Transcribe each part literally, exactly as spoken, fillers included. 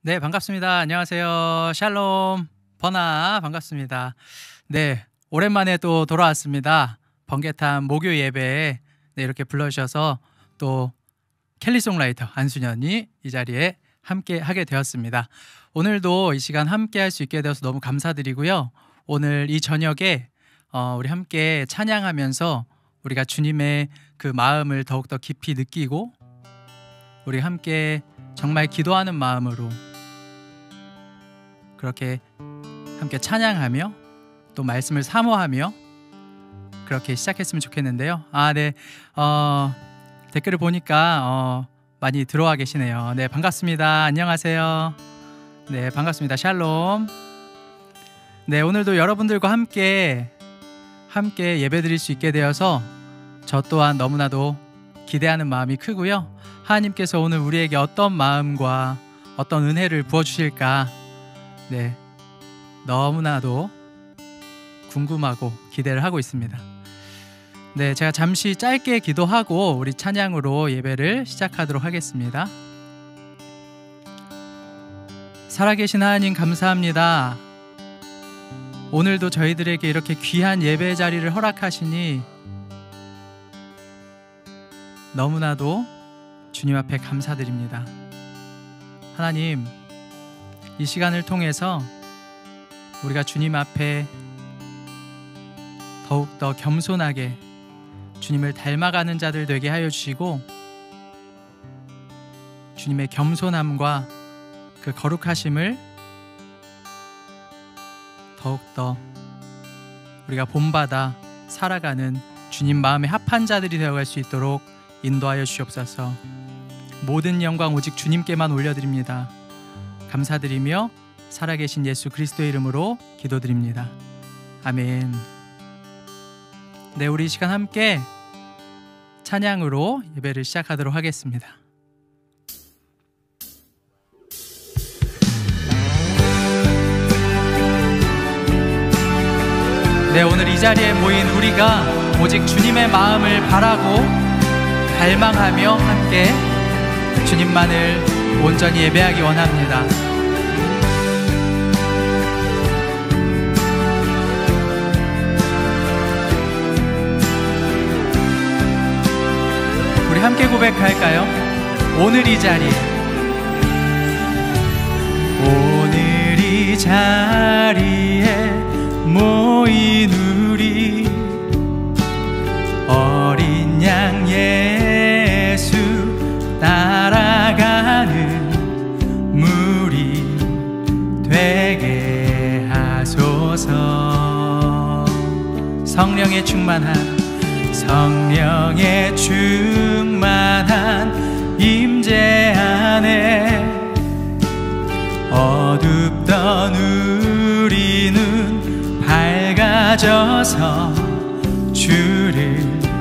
네, 반갑습니다. 안녕하세요. 샬롬, 버나 반갑습니다. 네, 오랜만에 또 돌아왔습니다. 번개탄 목요 예배에 네, 이렇게 불러주셔서 또 켈리송라이터 안수년이 이 자리에 함께 하게 되었습니다. 오늘도 이 시간 함께 할 수 있게 되어서 너무 감사드리고요. 오늘 이 저녁에 어, 우리 함께 찬양하면서 우리가 주님의 그 마음을 더욱더 깊이 느끼고 우리 함께 정말 기도하는 마음으로 그렇게 함께 찬양하며 또 말씀을 사모하며 그렇게 시작했으면 좋겠는데요. 아, 네. 어, 댓글을 보니까 어, 많이 들어와 계시네요. 네, 반갑습니다. 안녕하세요. 네, 반갑습니다. 샬롬. 네, 오늘도 여러분들과 함께 함께 예배드릴 수 있게 되어서 저 또한 너무나도 기대하는 마음이 크고요. 하나님께서 오늘 우리에게 어떤 마음과 어떤 은혜를 부어주실까 네, 너무나도 궁금하고 기대를 하고 있습니다. 네, 제가 잠시 짧게 기도하고 우리 찬양으로 예배를 시작하도록 하겠습니다. 살아계신 하나님 감사합니다. 오늘도 저희들에게 이렇게 귀한 예배 자리를 허락하시니 너무나도 주님 앞에 감사드립니다. 하나님, 이 시간을 통해서 우리가 주님 앞에 더욱더 겸손하게 주님을 닮아가는 자들 되게 하여 주시고 주님의 겸손함과 그 거룩하심을 더욱더 우리가 본받아 살아가는 주님 마음에 합한 자들이 되어갈 수 있도록 인도하여 주시옵소서. 모든 영광 오직 주님께만 올려드립니다. 감사드리며 살아계신 예수 그리스도의 이름으로 기도드립니다. 아멘. 네, 우리 이 시간 함께 찬양으로 예배를 시작하도록 하겠습니다. 네, 오늘 이 자리에 모인 우리가 오직 주님의 마음을 바라고 갈망하며 함께 주님만을 온전히 예배하기 원합니다. 우리 함께 고백할까요? 오늘 이 자리에 오늘 이 자리에 모인 우리 어린 양 예수 따라가는 무리 되게 하소서. 성령의 충만한 성령의 충만한 임재 안에 어둡던 우리는 밝아져서 주를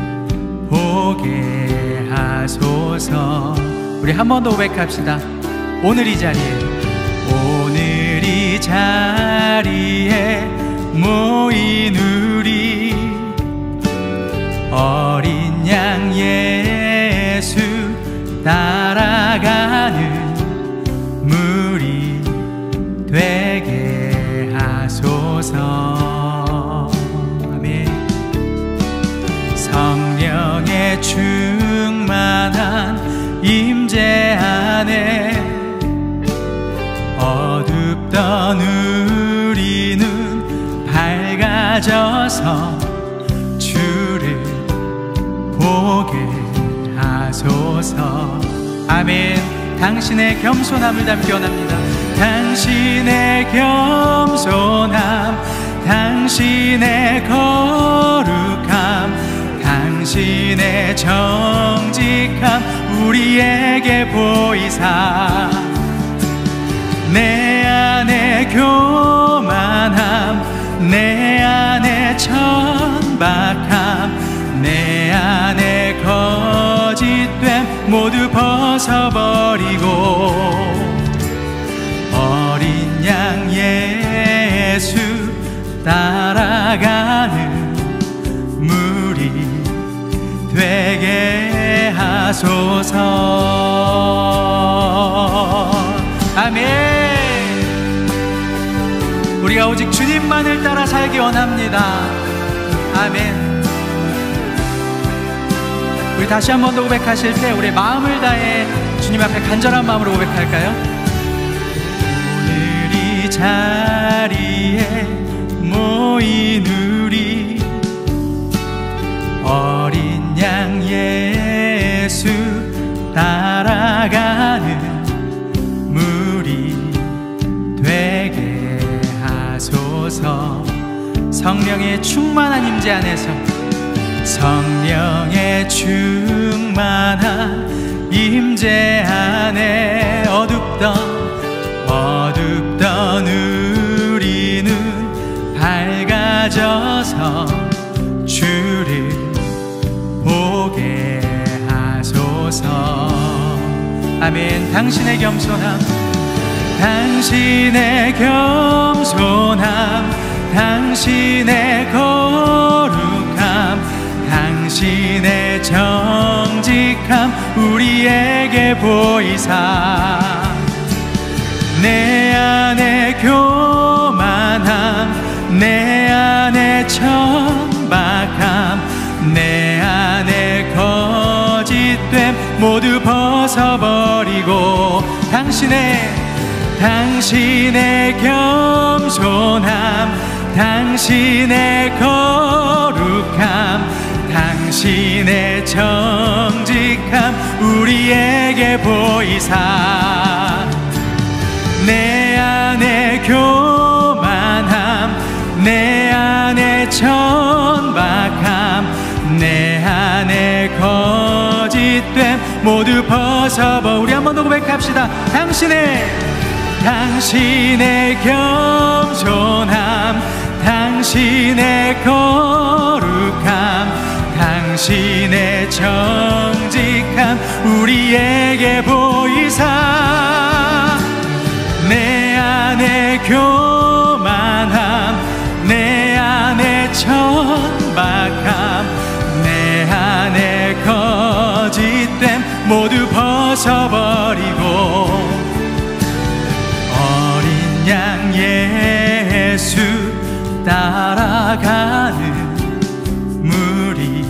보게 하소서. 우리 한 번 더 고백합시다. 오늘 이 자리에 오늘 이 자리에 모인 우리 어린 양 예수 따라가는 무리 되게 하소서. 아멘. 성령의 충만한 임재 안에 어둡던 우리는 밝아져서 주를 보게 하소서. 아멘. 당신의 겸손함을 담기 원합니다. 당신의 겸손함, 당신의 거룩함, 당신의 정직함 우리에게 보이사 내 안에 교만함, 내 안에 천박함, 내 안에 거짓됨 모두 벗어버리고 어린 양 예수 따라가는 무리 되게 하소서. 아멘. 우리가 오직 주님만을 따라 살기 원합니다. 아멘. 우리 다시 한 번 더 고백하실 때 우리 마음을 다해 주님 앞에 간절한 마음으로 고백할까요? 오늘 이 자리에 모인 우리 어린 양 예수 따라가는 무리 되게 하소서. 성령의 충만한 임재 안에서, 성령의 충만한 임재 안에 어둡던 어둡던 우리는 밝아져서 주를 보게 하소서. 아멘. 당신의 겸손함, 당신의 겸손함, 당신의 거룩함, 당신의 정직함 우리에게 보이사 내 안에 교만함, 내 안에 천박함, 내 안에 거짓됨 모두 벗어버리고 당신의 당신의 겸손함, 당신의 거룩함, 당신의 정직함 우리에게 보이사 내 안에 교만함, 내 안에 천박함, 내 안에 거짓됨 모두 벗어버. 우리 한 번 더 고백합시다. 당신의 당신의 겸손함, 당신의 거룩함, 당신의 정직함 우리에게 보이사 내 안에 교만함, 내 안에 천박함, 내 안에 거짓됨 모두 벗어버리고 어린 양 예수 따라가는 무리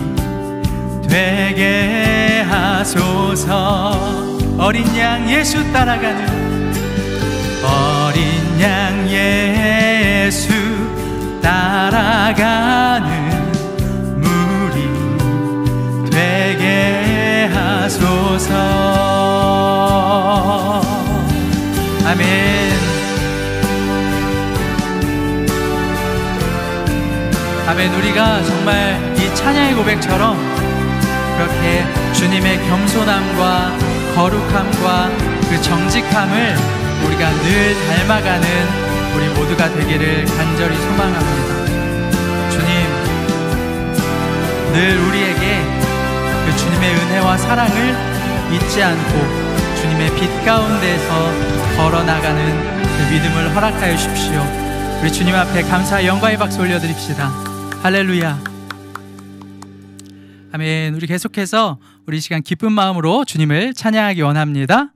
되게 하소서. 어린 양 예수 따라가는 어린 양 예수 따라가는 무리 되게 하소서. 아멘. 아멘. 우리가 정말 이 찬양의 고백처럼 그렇게 주님의 겸손함과 거룩함과 그 정직함을 우리가 늘 닮아가는 우리 모두가 되기를 간절히 소망합니다. 주님, 늘 우리에게 그 주님의 은혜와 사랑을 잊지 않고 주님의 빛 가운데서 걸어나가는 그 믿음을 허락하여 주십시오. 우리 주님 앞에 감사와 영광의 박수 올려드립시다. 할렐루야. 아멘. 우리 계속해서 우리 시간 기쁜 마음으로 주님을 찬양하기 원합니다.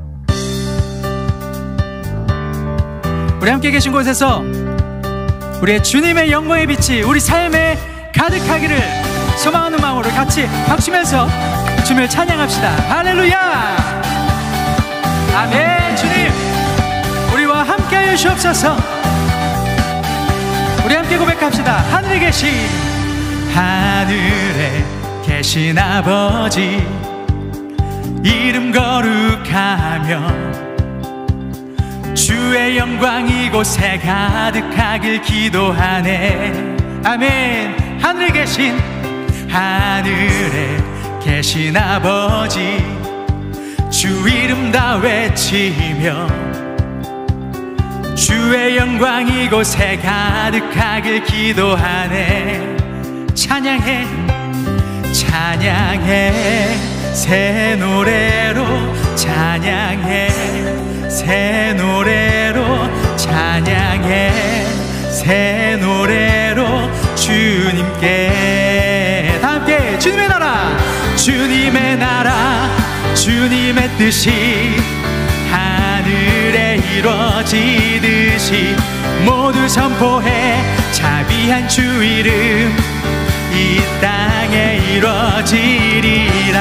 우리 함께 계신 곳에서 우리의 주님의 영광의 빛이 우리 삶에 가득하기를 소망하는 마음으로 같이 박수면서 주님을 찬양합시다. 할렐루야. 아멘. 주님, 우리와 함께하여 주옵소서. 우리 함께 고백합시다. 하늘에 계신 하늘에 계신 아버지, 이름 거룩하며 주의 영광 이곳에 가득하길 기도하네. 아멘. 하늘에 계신 하늘에 계신 아버지, 주 이름 다 외치며 주의 영광 이곳에 가득하길 기도하네. 찬양해 찬양해 새 노래로, 찬양해 새 노래로, 찬양해 새 노래로 주님께. 다 함께 주님의 나라, 주님의 나라, 주님의 뜻이 하늘에 이루어지듯이 모두 선포해 자비한 주 이름 이 땅에 이루어지리라.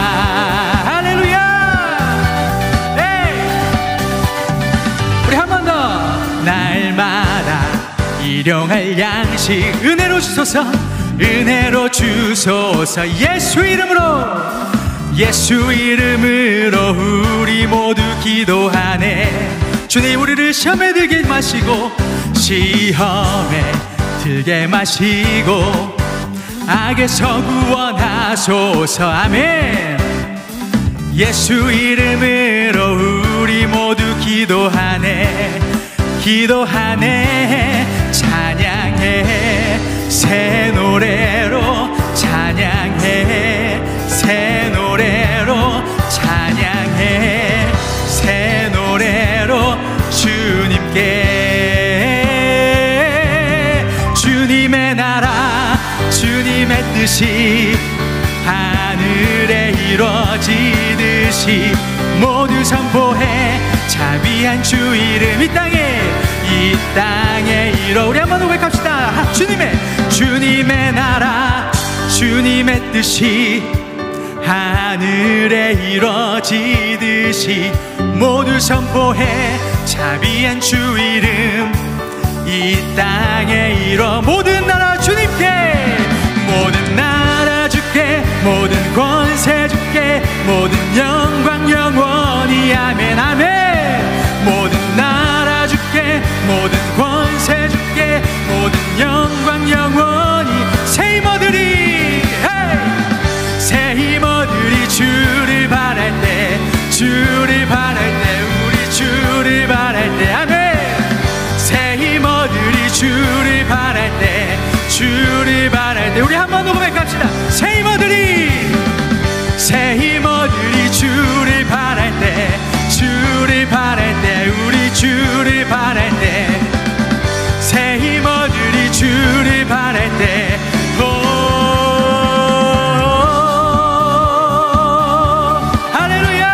할렐루야. 네. 우리 한 번 더. 날마다 일용할 양식 은혜로 주소서, 은혜로 주소서. 예수 이름으로, 예수 이름으로 우리 모두 기도하네. 주님, 우리를 시험에 들게 마시고, 시험에 들게 마시고, 악에서 구원하소서. 아멘. 예수 이름으로 우리 모두 기도하네, 기도하네. 찬양해 새 노래로, 찬양해 새 노래로, 찬양해 새 노래로 주님께. 주님의 나라 주님의 뜻이 하늘에 이루어지듯이 모두 선포해 자비한 주 이름 이 땅에, 이 땅에 이루어. 우리 한번 고백합시다. 주님의, 주님의 나라 주님의 뜻이 하늘에 이루어지듯이 모두 선포해 자비한 주 이름 이 땅에 이루어. 모든 나라 주님께, 모든 나라 주께, 모든 권세 주께, 모든 영광 영원히. 아멘 아멘. 모든 나라 주께, 모든 권세 주께, 모든 영광 영원히. 새 힘어들이, 새 힘어들이 주를 바랄 때, 주를 바랄 때, 우리 주를 바랄 때. 아멘. 새 힘어들이 주를 바랄 때, 주를 바랄 때. 우리 한 번 더 고백합시다. 새 힘어들이, 새 힘어들이 주를 바랄 때, 주를 바랄 때, 우리 주를 바랄 때. 새 힘어들이 주를 바랄 때. 오, 할렐루야.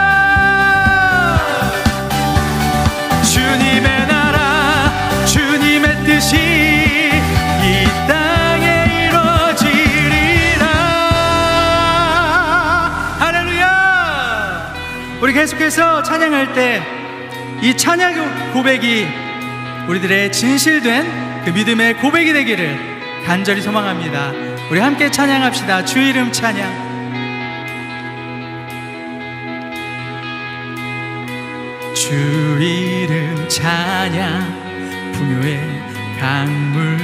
주님의 나라 주님의 뜻이 이 땅에 이루어지리라. 할렐루야. 우리 계속해서 찬양할 때 이 찬양 고백이 우리들의 진실된 그 믿음의 고백이 되기를 간절히 소망합니다. 우리 함께 찬양합시다. 주 이름 찬양. 주 이름 찬양, 풍요의 강물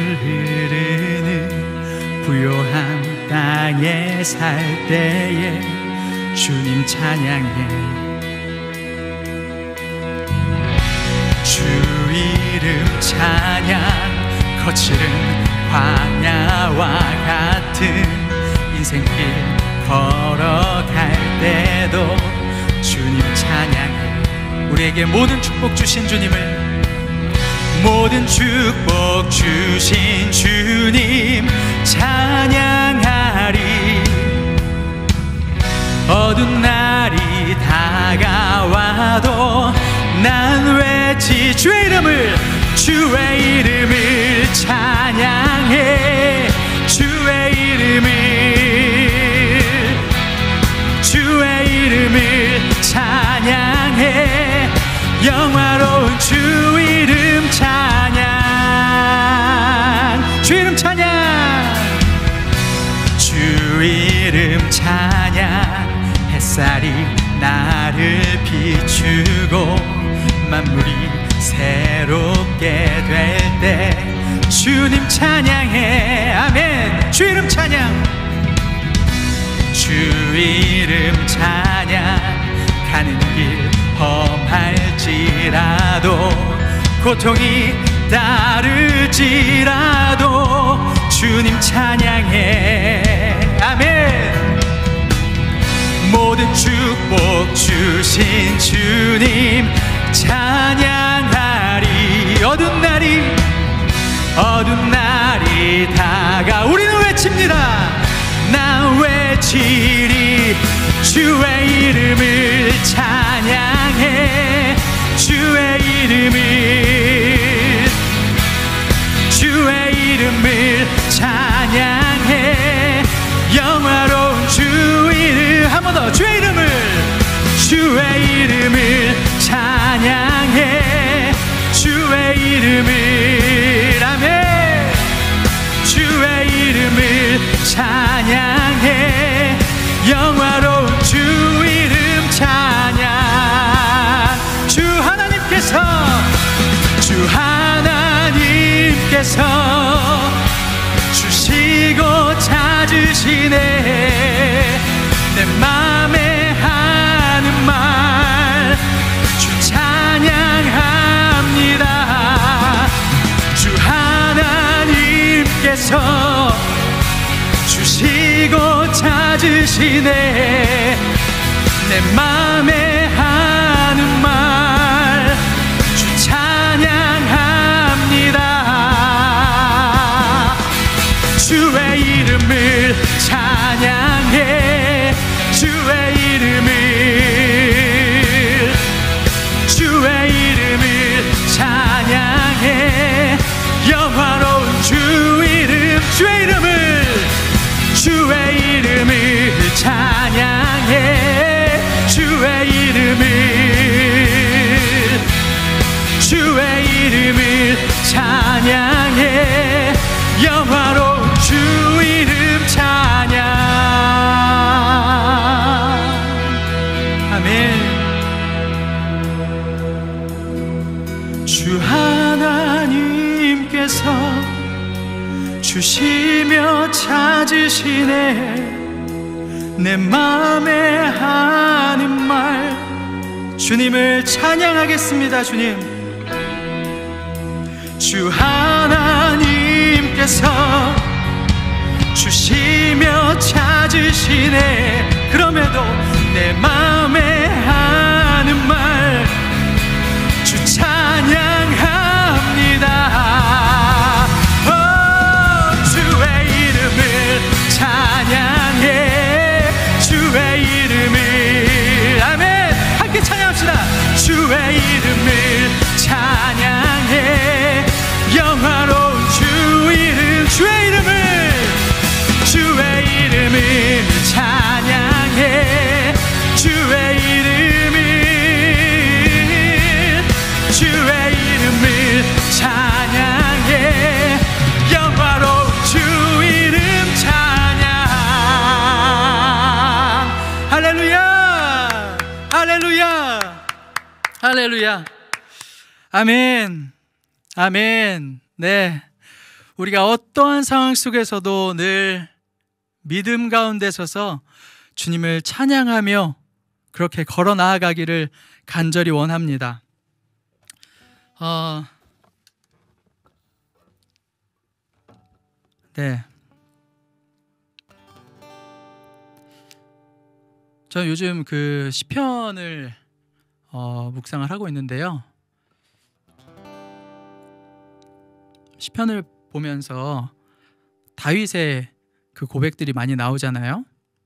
흐르는 부요한 땅에 살 때에 주님 찬양해. 주 이름 찬양, 거칠은 광야와 같은 인생길 걸어갈 때도 주님 찬양해. 우리에게 모든 축복 주신 주님을, 모든 축복 주신 주님 찬양하리. 어두운 날이 다가와도 난 외치 주의 이름을, 주의 이름을 찬양해. 주의 이름을, 주의 이름을 찬양해. 영화로운 주 이름 찬양, 주 이름 찬양, 주 이름 찬양. 햇살이 나를 비추고 만물이 새롭게 될 때 주님 찬양해. 아멘. 주 이름 찬양, 주 이름 찬양. 가는 길 험할지라도 고통이 따를지라도 주님 찬양해. 아멘. 모든 축복 주신 주님 찬양하리. 어두운 날이 어두운 날이 다가 우리는 외칩니다. 나 외치리. 주의 이름을 찬양해. 주의 이름 이름을 주의 이름을 찬양해 영화로운 주 이름 한 번 더 주의 이름을 주의 이름을 찬양해 주의 이름을 아멘 주의 이름을 찬양해 영화로운 주 이름 찬양 주 하나님께서 주 하나님께서 주시고 찾으시네 내 맘에 하는 말 주 찬양합니다 주 하나님께서 주시고 찾으시네 내 맘에 하는 말 주 찬양합니다 주의 이름을 찬양해 주의 이름을 주의 이름을 찬양해 영화로운 주 이름 주의 이름을 주의 이름을 찬양해 주의 이름을 주의 이름을 찬양해 영화로운 주 이름 찬양 아멘 주 하나님께서 주시며 찾으시네 내 맘에 하는 말 주님을 찬양하겠습니다 주님 주 하나님께서 주시며 찾으시네 그럼에도 내 맘에 하는 말 주 찬양합니다 오, 주의 이름을 찬양해 주의 이름을 아멘 함께 찬양합시다 주의 이름을 찬양해 영화로운 주 이름 주의 이름을 주의 이름을 찬양해 주의 이름을 주의 이름을 찬양해 영화로운 주 이름 찬양 할렐루야 할렐루야 할렐루야 아멘 아멘 네 우리가 어떠한 상황 속에서도 늘 믿음 가운데 서서 주님을 찬양하며 그렇게 걸어 나아가기를 간절히 원합니다. 어, 네. 저는 요즘 그 시편을 어, 묵상을 하고 있는데요. 시편을 보면서 다윗의 그 고백들이 많이 나오잖아요.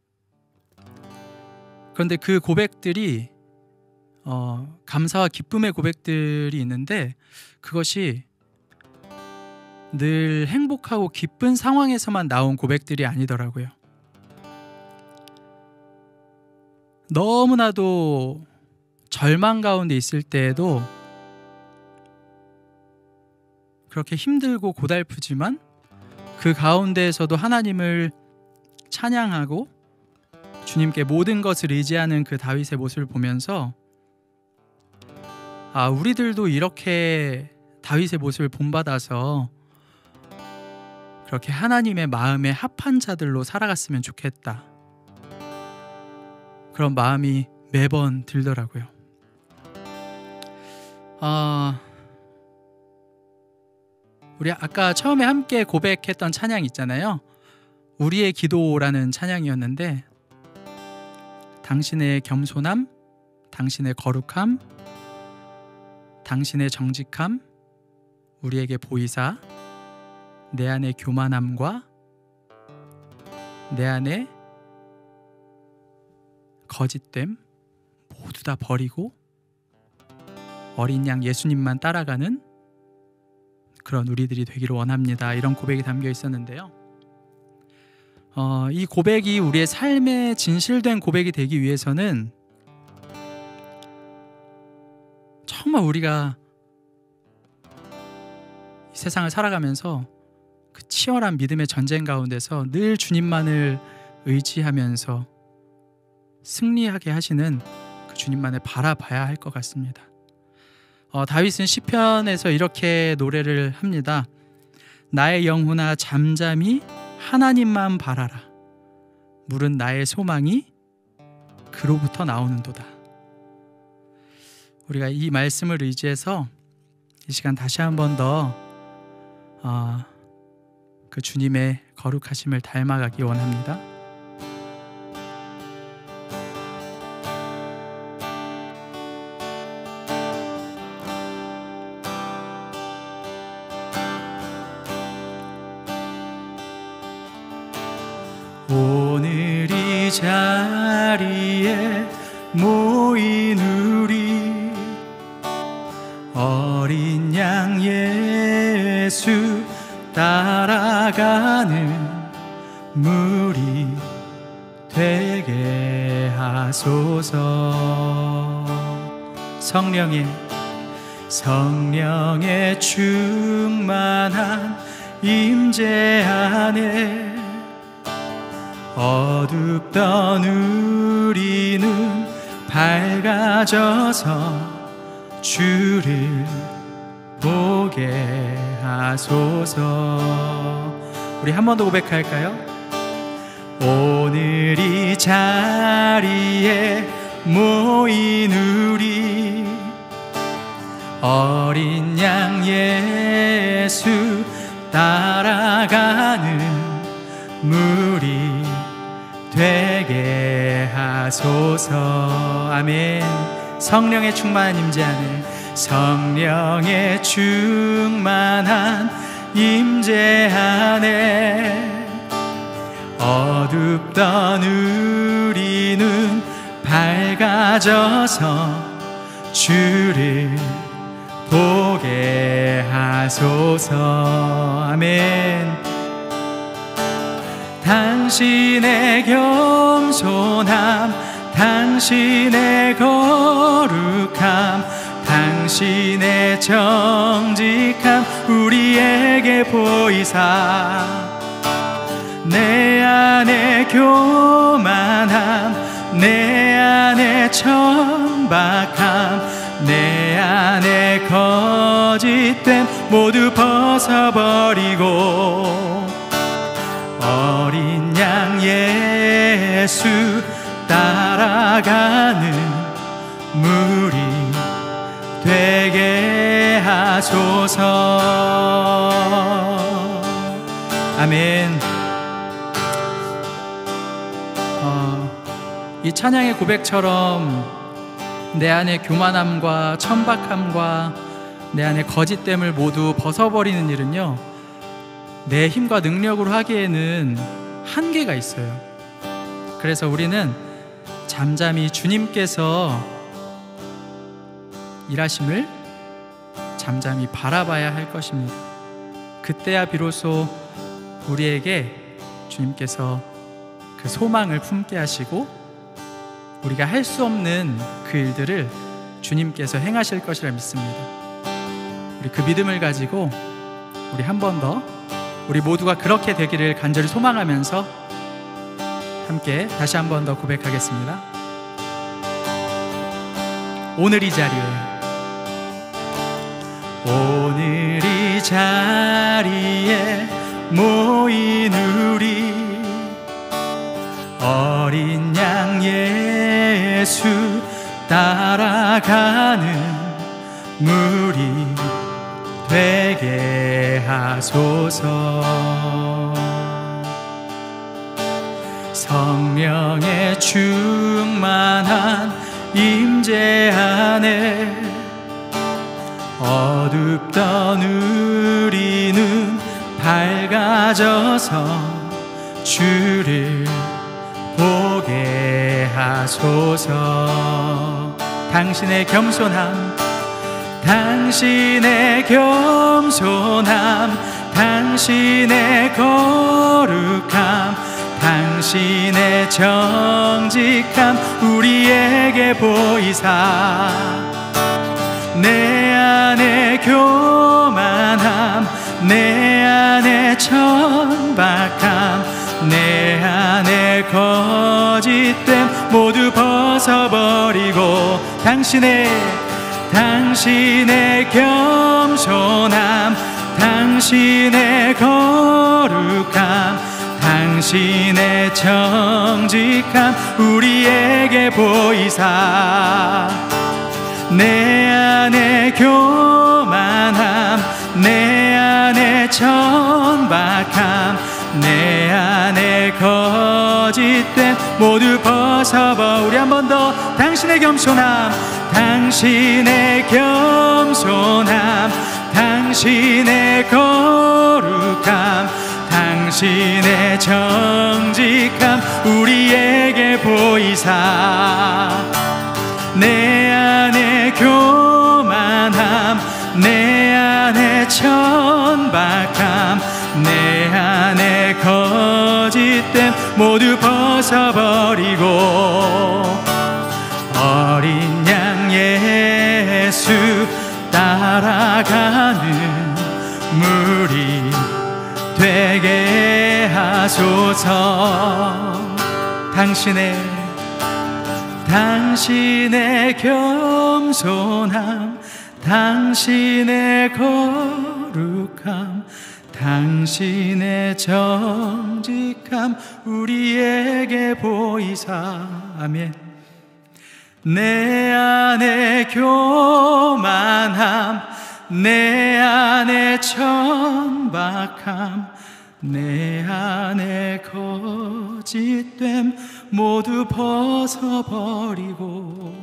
그런데 그 고백들이 어, 감사와 기쁨의 고백들이 있는데 그것이 늘 행복하고 기쁜 상황에서만 나온 고백들이 아니더라고요. 너무나도 절망 가운데 있을 때에도 그렇게 힘들고 고달프지만 그 가운데에서도 하나님을 찬양하고 주님께 모든 것을 의지하는 그 다윗의 모습을 보면서 아, 우리들도 이렇게 다윗의 모습을 본받아서 그렇게 하나님의 마음에 합한 자들로 살아갔으면 좋겠다. 그런 마음이 매번 들더라고요. 아, 우리 아까 처음에 함께 고백했던 찬양 있잖아요. 우리의 기도라는 찬양이었는데 당신의 겸손함, 당신의 거룩함, 당신의 정직함 우리에게 보이사 내 안의 교만함과 내 안의 거짓됨 모두 다 버리고 어린 양 예수님만 따라가는 그런 우리들이 되기를 원합니다. 이런 고백이 담겨 있었는데요. 어, 이 고백이 우리의 삶에 진실된 고백이 되기 위해서는 정말 우리가 이 세상을 살아가면서 그 치열한 믿음의 전쟁 가운데서 늘 주님만을 의지하면서 승리하게 하시는 그 주님만을 바라봐야 할 것 같습니다. 어, 다윗은 시편에서 이렇게 노래를 합니다. 나의 영혼아 잠잠히 하나님만 바라라. 물은 나의 소망이 그로부터 나오는도다. 우리가 이 말씀을 의지해서 이 시간 다시 한 번 더 어, 그 주님의 거룩하심을 닮아가기 원합니다. 오늘 이 자리에 모인 우리 어린 양 예수 따라가는 무리 되게 하소서. 성령의 성령의 충만한 임재 안에 어둡던 우리는 밝아져서 주를 보게 하소서. 우리 한 번 더 고백할까요? 오늘 이 자리에 모인 우리 어린 양 예수 따라가는 무리 되게 하소서. 아멘. 성령의 충만한 임재 안에 성령의 충만한 임재 안에 어둡던 우리는 밝아져서 주를 보게 하소서. 아멘. 당신의 겸손함, 당신의 거룩함, 당신의 정직함 우리에게 보이사 내 안에 교만함, 내 안에 천박함, 내 안에 거짓됨 모두 벗어버리고 어린 양 예수 따라가는 무리 되게 하소서. 아멘. 어, 이 찬양의 고백처럼 내 안에 교만함과 천박함과 내 안에 거짓됨을 모두 벗어버리는 일은요, 내 힘과 능력으로 하기에는 한계가 있어요. 그래서 우리는 잠잠히 주님께서 일하심을 잠잠히 바라봐야 할 것입니다. 그때야 비로소 우리에게 주님께서 그 소망을 품게 하시고 우리가 할 수 없는 그 일들을 주님께서 행하실 것이라 믿습니다. 우리 그 믿음을 가지고 우리 한 번 더 우리 모두가 그렇게 되기를 간절히 소망하면서 함께 다시 한 번 더 고백하겠습니다. 오늘 이 자리에 오늘 이 자리에 모인 우리 어린 양 예수 따라가는 무리 되게 하소서. 성령의 충만한 임재 안에 어둡던 우리는 밝아져서 주를 보게 하소서. 당신의 겸손함, 당신의 겸손함, 당신의 거룩함, 당신의 정직함 우리에게 보이사, 내 안에 교만함, 내 안에 천박함, 내 안에 거짓됨 모두 벗어버리고, 당신의 당신의 겸손함, 당신의 거룩함, 당신의 정직함 우리에게 보이사, 내 안에 교만함, 내 안에 천박함, 내 안에 거짓됨 모두 벗어버. 우리 한 번 더. 당신의 겸손함, 당신의 겸손함, 당신의 거룩함, 당신의 정직함 우리에게 보이사, 내 안에 교만함, 내 안에 천박함, 내 안에 거짓됨 모두 벗어버리고, 어린 양 예수 따라가는 무리 되게 하소서. 당신의 당신의 겸손함, 당신의 거룩함, 당신의 정직함 우리에게 보이사. 아멘. 내 안에 교만함, 내 안에 천박함, 내 안에 거짓됨 모두 벗어버리고,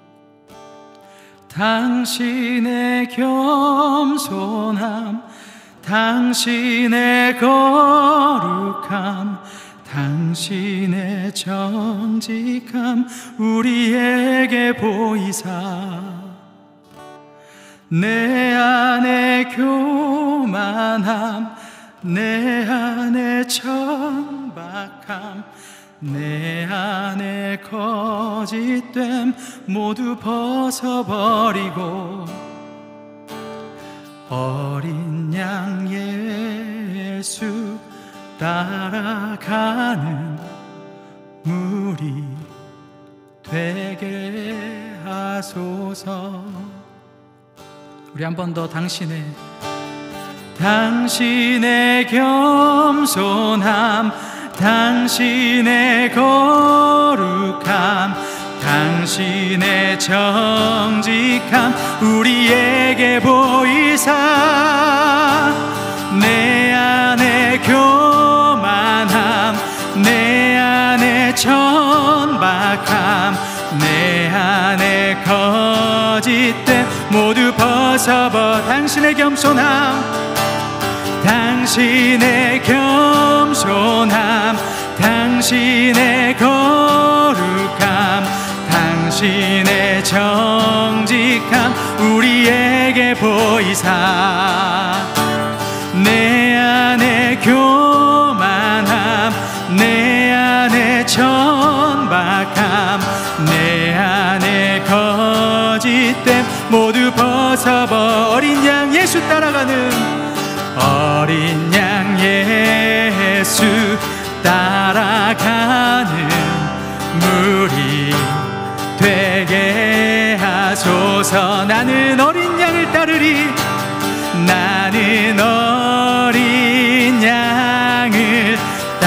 당신의 겸손함, 당신의 거룩함, 당신의 정직함 우리에게 보이사, 내 안에 교만함, 내 안에 천박함, 내 안에 거짓됨 모두 벗어버리고, 어린 양 예수 따라가는 무리 되게 하소서. 우리 한 번 더. 당신의 당신의 겸손함, 당신의 거룩함, 당신의 정직함 우리에게 보이사, 내 안에 교만함, 내 안에 천박함, 내 안에 거짓됨 모두 벗어버. 당신의 겸손함, 당신의 겸손함, 당신의 거룩함, 당신의 정직함 우리에게 보이사, 내 안에 교만함, 내 안에 천박함, 내 안에 거짓됨 모두 벗어버. 어린 양 예수 따라가는, 어린 양 예수 따라가는 무리 되게 하소서. 나는 어린 양을 따르리, 나는 어린 양을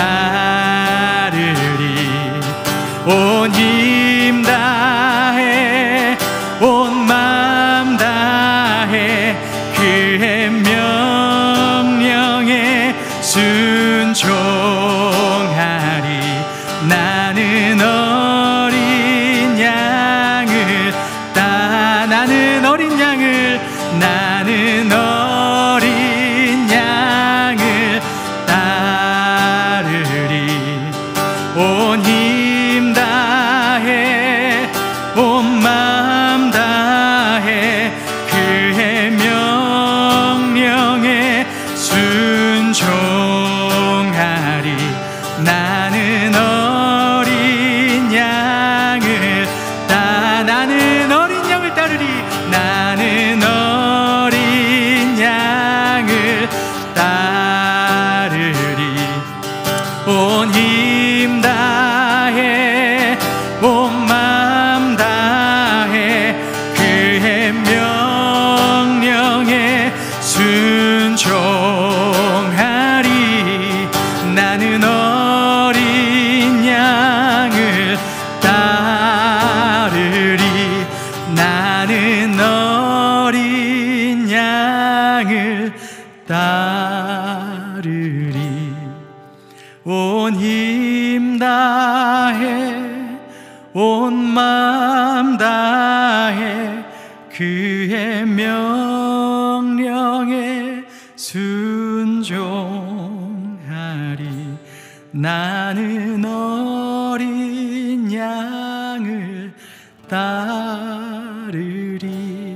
따르리. 온 힘 다해, 온 마음 다해 그의 명령에 순종하리. 나는 어린 양을 따, 나는 어린 양을, 나는 어린 양을 따르리. 온 힘 다해, 온 마음 다해 그의 어린 양을 따르리. 온 힘 다해 온 맘 다해 그의 명령에 순종하리. 나는 어린 양을 따르리.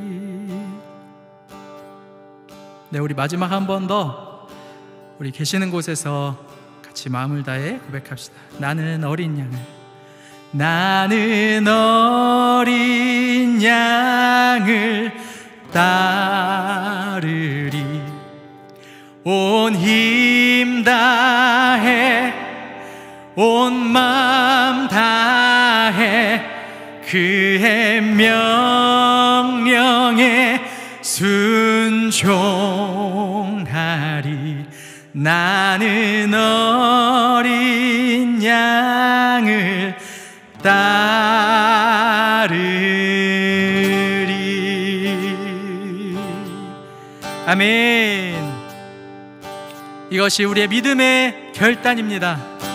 네, 우리 마지막 한 번 더 우리 계시는 곳에서 같이 마음을 다해 고백합시다. 나는 어린 양을, 나는 어린 양을 따르리. 온 힘 다해 온 맘 다해 그의 명령에 순종하리. 나는 어린 양을 따르리. 아멘. 이것이 우리의 믿음의 결단입니다.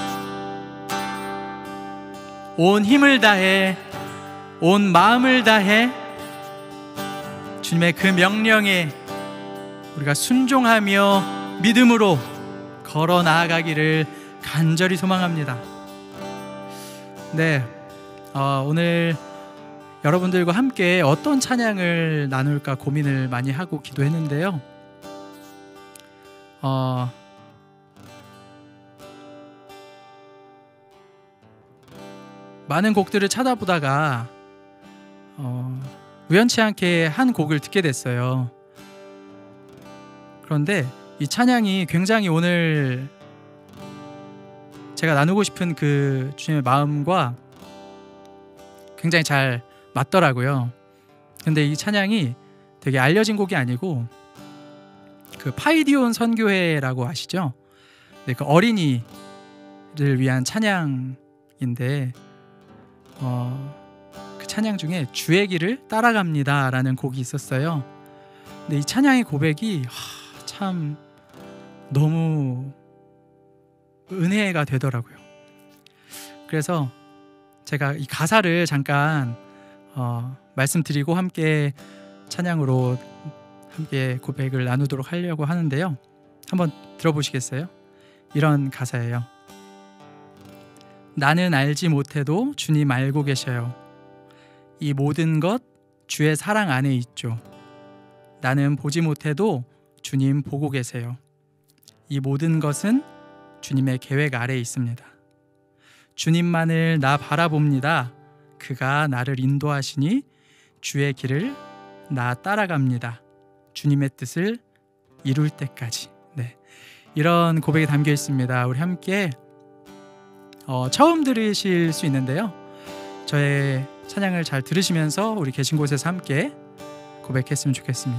온 힘을 다해 온 마음을 다해 주님의 그 명령에 우리가 순종하며 믿음으로 걸어 나아가기를 간절히 소망합니다. 네, 어, 오늘 여러분들과 함께 어떤 찬양을 나눌까 고민을 많이 하고 기도했는데요. 어, 많은 곡들을 찾아보다가 어, 우연치 않게 한 곡을 듣게 됐어요. 그런데 이 찬양이 굉장히 오늘 제가 나누고 싶은 그 주님의 마음과 굉장히 잘 맞더라고요. 근데 이 찬양이 되게 알려진 곡이 아니고 그 파이디온 선교회라고 아시죠? 네, 그 어린이를 위한 찬양인데 어, 그 찬양 중에 주의 길을 따라갑니다 라는 곡이 있었어요. 근데 이 찬양의 고백이 하, 참 너무 은혜가 되더라고요. 그래서 제가 이 가사를 잠깐 어, 말씀드리고 함께 찬양으로 함께 고백을 나누도록 하려고 하는데요. 한번 들어보시겠어요? 이런 가사예요. 나는 알지 못해도 주님 알고 계셔요. 이 모든 것 주의 사랑 안에 있죠. 나는 보지 못해도 주님 보고 계세요. 이 모든 것은 주님의 계획 아래에 있습니다. 주님만을 나 바라봅니다. 그가 나를 인도하시니 주의 길을 나 따라갑니다. 주님의 뜻을 이룰 때까지. 네, 이런 고백이 담겨 있습니다. 우리 함께 어, 처음 들으실 수 있는데요. 저의 찬양을 잘 들으시면서 우리 계신 곳에서 함께 고백했으면 좋겠습니다.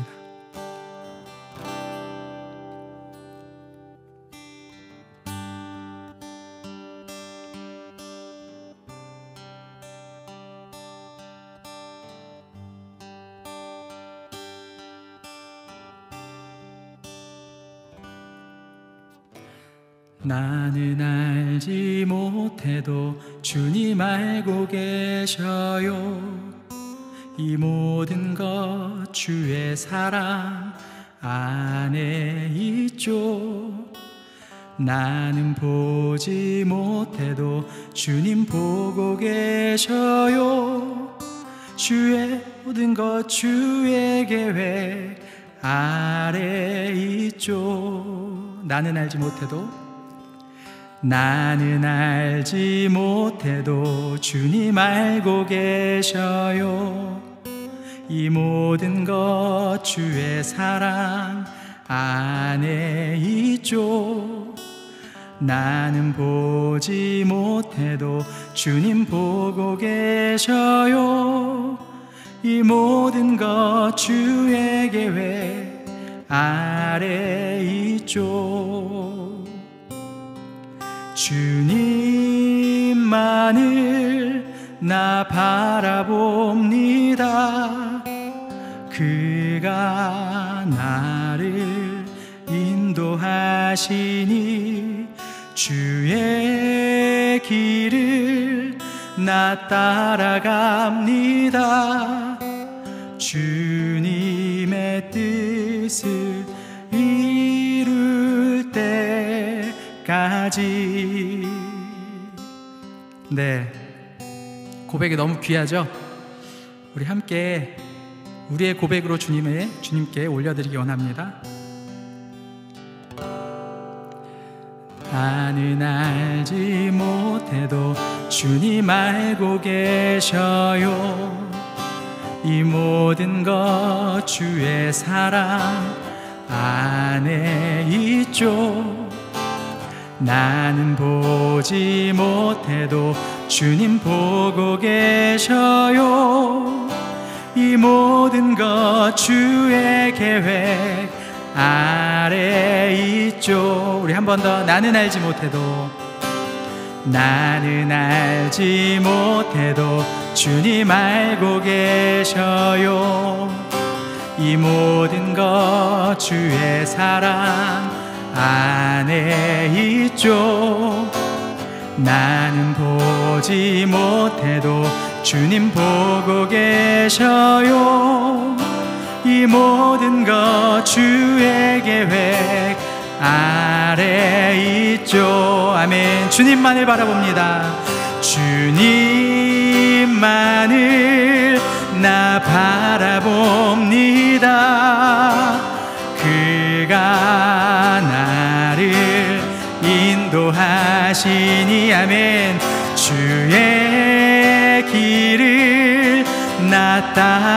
나는 알지 못해도 주님 알고 계셔요. 이 모든 것 주의 사랑 안에 있죠. 나는 보지 못해도 주님 보고 계셔요. 주의 모든 것 주의 계획 아래 있죠. 나는 알지 못해도 나는 알지 못해도 주님 알고 계셔요. 이 모든 것 주의 사랑 안에 있죠. 나는 보지 못해도 주님 보고 계셔요. 이 모든 것 주의 계획 아래 있죠. 주님만을 나 바라봅니다. 그가 나를 인도하시니 주의 길을 나 따라갑니다. 주님의 뜻을 이룰 때까지. 네, 고백이 너무 귀하죠? 우리 함께 우리의 고백으로 주님의, 주님께 올려드리기 원합니다. 나는 알지 못해도 주님 알고 계셔요. 이 모든 것 주의 사랑 안에 있죠. 나는 보지 못해도 주님 보고 계셔요. 이 모든 것 주의 계획 아래 있죠. 우리 한 번 더. 나는 알지 못해도, 나는 알지 못해도 주님 알고 계셔요. 이 모든 것 주의 사랑 안에 있죠. 나는 보지 못해도 주님 보고 계셔요. 이 모든 것 주의 계획 아래 있죠. 아멘. 주님만을 바라봅니다. 주님만을 나 바라봅니다. 그가 나를 인도하시니. 아멘. 주의 길을 나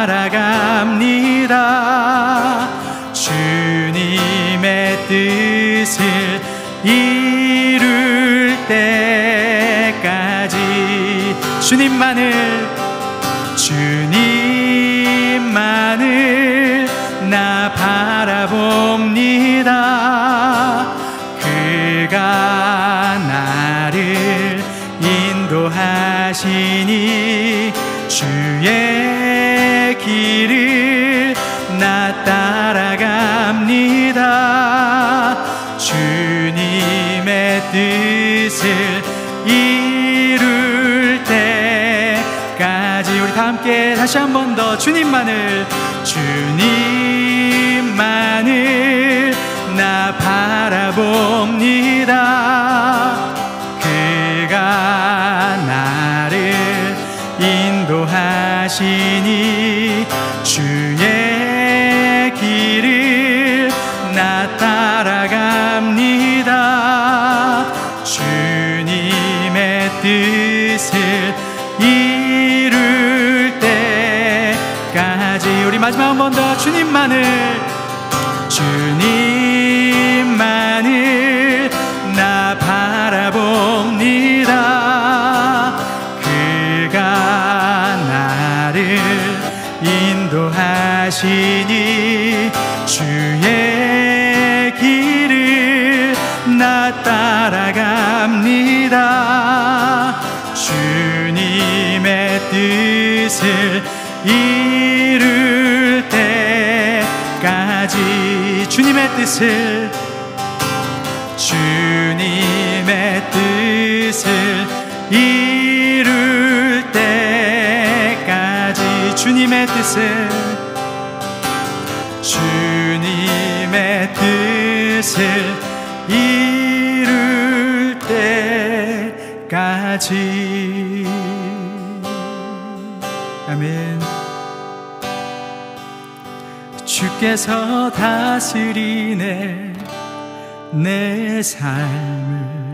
따라갑니다. 주님의 뜻을 이룰 때까지. 주님만을, 주님만을 나 바라봅니다. 그가 나를 인도하시니 주의 길을 나 따라갑니다. 주님의 뜻을 이룰 때까지. 우리 다 함께 다시 한 번 더. 주님만을, 주님만을 나 바라봅니다. 그가 나를 인도하시니 주의 길을 나 따라갑니다. 주님의 뜻을 이룰 때까지. 우리 마지막 한 번 더. 주님만을, 주님만을 나 바라봅니다. 그가 나를 인도하시니 주의 길을 나 따라갑니다. 주님의 뜻을 이룰 때까지. 주님의 뜻을, 주님의 뜻을 이룰 때까지. 주님의 뜻을, 주님의 뜻을 이룰 때까지. 아멘. 주께서 다스리네 내 삶을.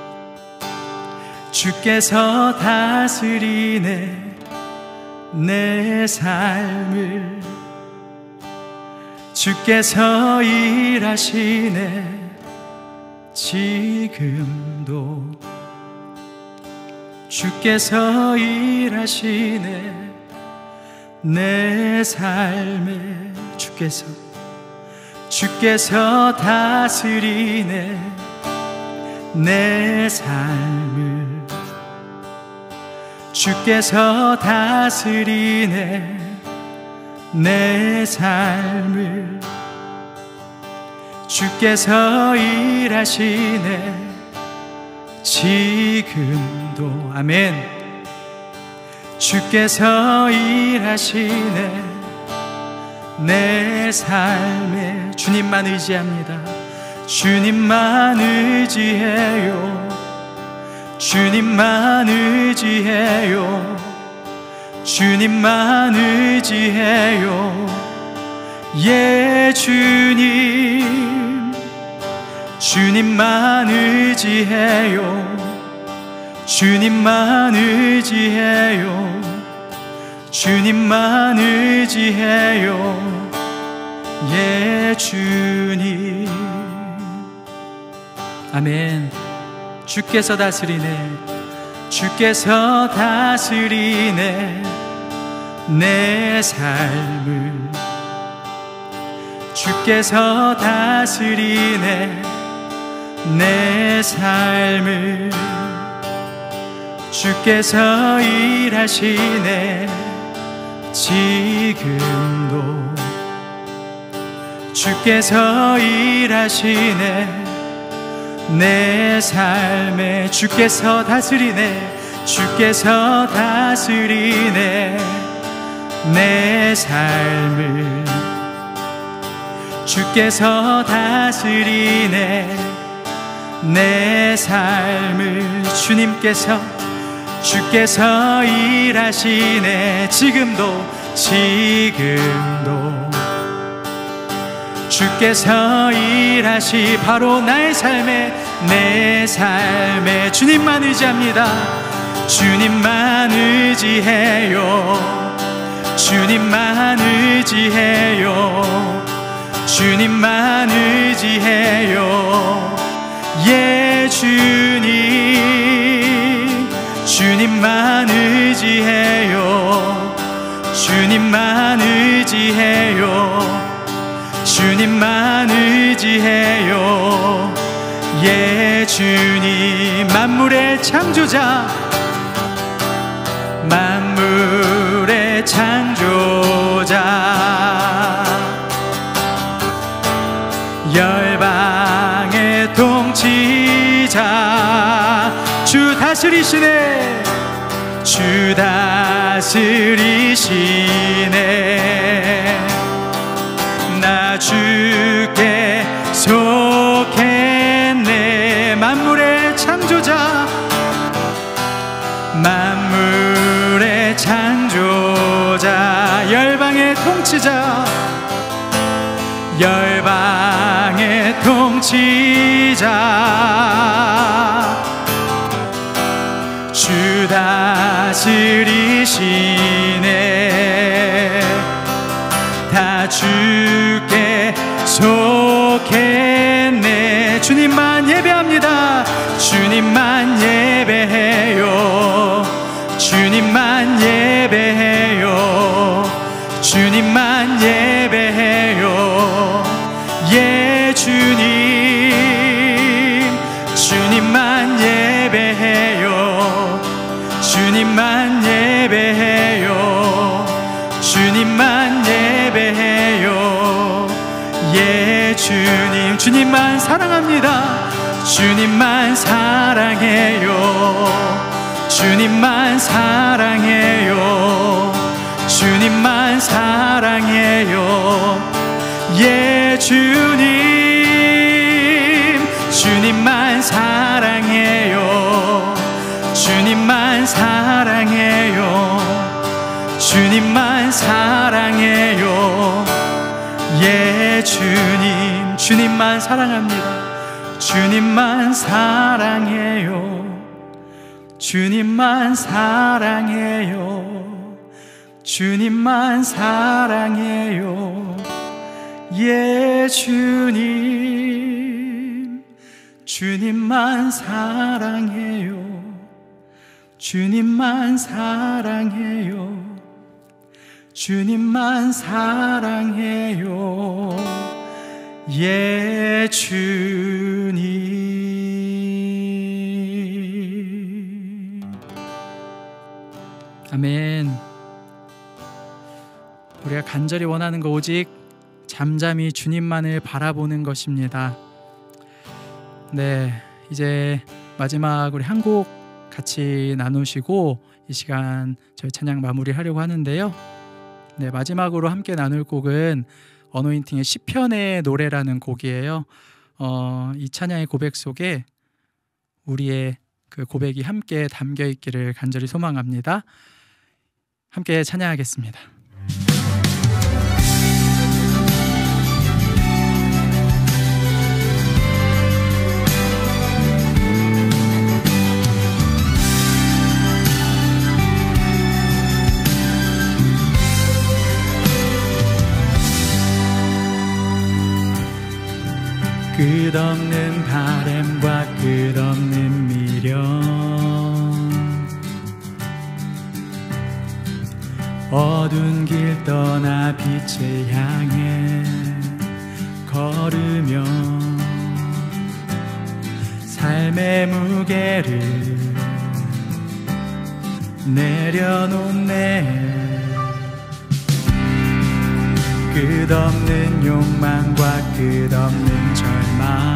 주께서 다스리네 내 삶을. 주께서 일하시네 지금도. 주께서 일하시네 내 삶에. 주께서, 주께서 다스리네 내 삶을. 주께서 다스리네 내 삶을. 주께서 일하시네 지금도. 아멘. 주께서 일하시네 내 삶에. 주님만 의지합니다. 주님만 의지해요. 주님만 의지해요. 주님만 의지해요. 예 주님, 주님만 의지해요. 주님만 의지해요. 주님만 의지해요. 예 주님. 아멘. 주께서 다스리네. 주께서 다스리네 내 삶을. 주께서 다스리네 내 삶을. 주께서 일하시네 지금도. 주께서 일하시네 내 삶에. 주께서 다스리네. 주께서 다스리네 내 삶을. 주께서 다스리네 내 삶을. 주님께서 주께서 일하시네 지금도. 지금도 주께서 일하시 바로 나의 삶에. 내 삶에 주님만 의지합니다. 주님만 의지해요. 주님만 의지해요. 주님만 의지해요. 예 주님, 주님만 의지해요. 주님만 의지해요. 주님만 의지해요. 예 주님. 만물의 창조자, 만물의 창조자, 열방의 통치자, 주 다스리시네. 주 다스리시네. 나 주께 속했네. 만물의 창조자, 만물의 창조자, 열방의 통치자, 열방의 통치자, 주 다스리시네. 다 주께 속했네. 주님만 예배합니다. 주님만 예배해요. 주님만 예배해요. 주님만 예배해요. 예 주님, 주님만 예배해요. 주님만 예배해요. 주님만 예배해요. 예 주님. 주님만 사랑합니다. 주님만 사랑해요. 주님만 사랑해요. 주님만 사랑해요. 예 주님, 주님만 사랑해요. 주님만 사랑해요. 주님만 사랑해요. 예 주님. 주님만 사랑합니다. 주님만 사랑해요. 주님만 사랑해요. 주님만 사랑해요. 예 주님. 주님만 사랑해요. 주님만 사랑해요. 주님만 사랑해요. 예 주님. 아멘. 우리가 간절히 원하는 거 오직 잠잠히 주님만을 바라보는 것입니다. 네, 이제 마지막 우리 한 곡 같이 나누시고 이 시간 저희 찬양 마무리하려고 하는데요. 네, 마지막으로 함께 나눌 곡은 어노인팅의 시편의 노래라는 곡이에요. 어, 이 찬양의 고백 속에 우리의 그 고백이 함께 담겨 있기를 간절히 소망합니다. 함께 찬양하겠습니다. 끝없는 바램과 끝없는 미련, 어두운 길 떠나 빛을 향해 걸으며 삶의 무게를 내려놓네. 끝없는 욕망과 끝없는 절망,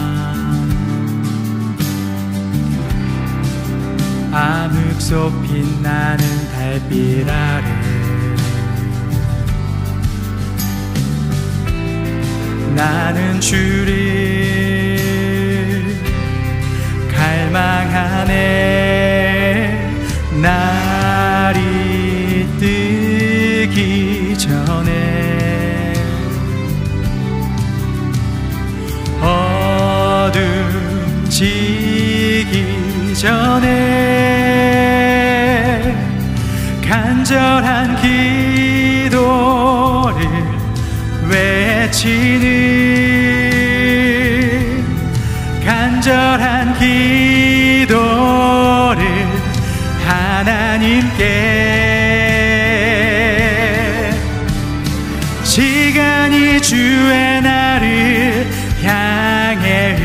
암흑 속 빛나는 달빛 아래 나는 주를 갈망하네. 날이 뜨기 전에 어둠 지기 전에 간절한 기도를 외치는, 간절한 기도를 하나님께, 시간이 주의 나를 향해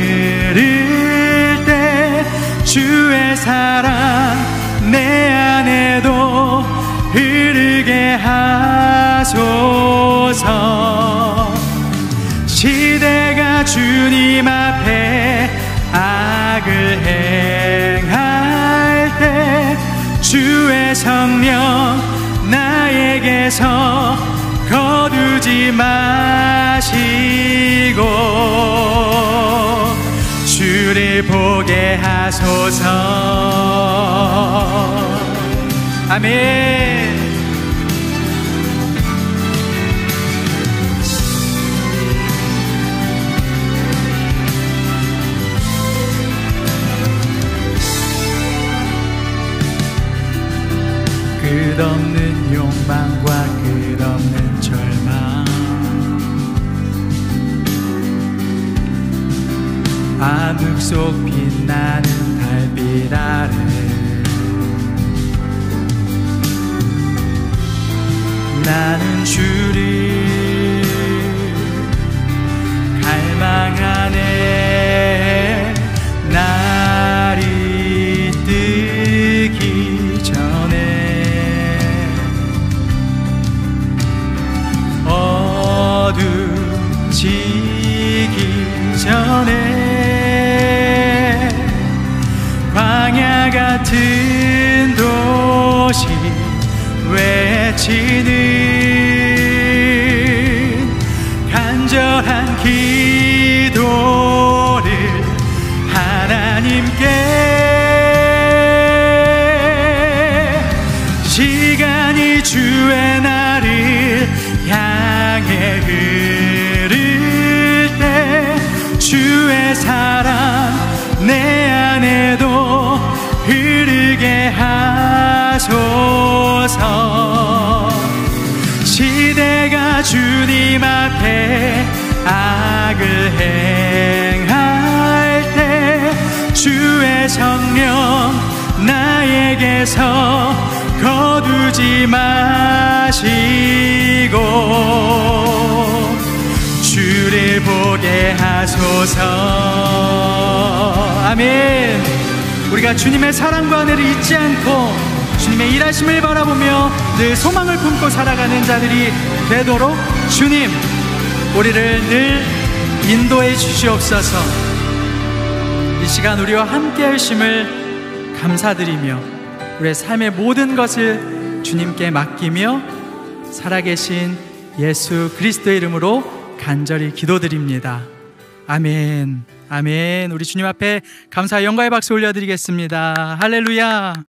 흐를 때 주의 사랑 내 안에도 흐르게 하소서. 시대가 주님 앞에 악을 행할 때 주의 성령 나에게서 거두지 마시고 주를 보게 하소서. 아멘. 끝없는 욕망과 끝없는 절망, 암흑 속 빛나는 달빛 아래 나는 주를 갈망하네. 날이 뜨기 전에 어둠 지기 전에 광야 같은 도시 외치는 간절한 기도를 하나님께, 시간이 주의 나를 향해 흐를 때 주의 사랑 내 안에도 흐르게 하소서. 시대가 주님 앞에 악을 행할 때 주의 성령 나에게서 거두지 마시고 주를 보게 하소서. 아멘. 우리가 주님의 사랑과 은혜를 잊지 않고 주님의 일하심을 바라보며 늘 소망을 품고 살아가는 자들이 되도록 주님 우리를 늘 인도해 주시옵소서. 이 시간 우리와 함께 하심을 감사드리며 우리의 삶의 모든 것을 주님께 맡기며 살아계신 예수 그리스도의 이름으로 간절히 기도드립니다. 아멘. 아멘. 우리 주님 앞에 감사와 영광의 박수 올려드리겠습니다. 할렐루야.